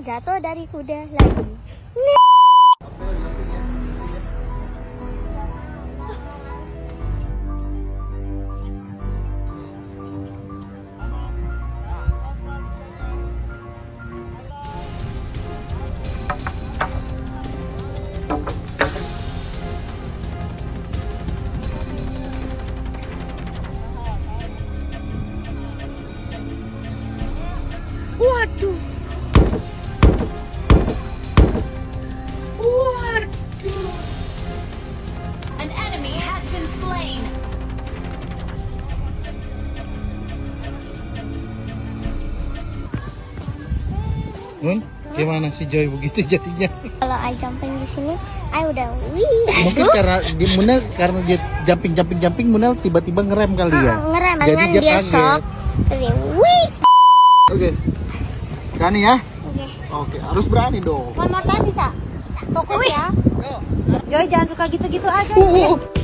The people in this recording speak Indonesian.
jatuh dari kuda lagi. Waduh. Waduh. An enemy has been slain. Nun, gimana si Joy begitu jadinya? Kalau I jumping di sini, I udah wih. Mungkin karena dia jumping Munel tiba-tiba ngerem kali ya. Ngerem, Jadi kan dia dia kaget. shock. Jadi wih. Oke. Berani ya? Oke. Oke, harus berani dong. One more time bisa? Fokus ya. Yo. Joy jangan suka gitu-gitu aja.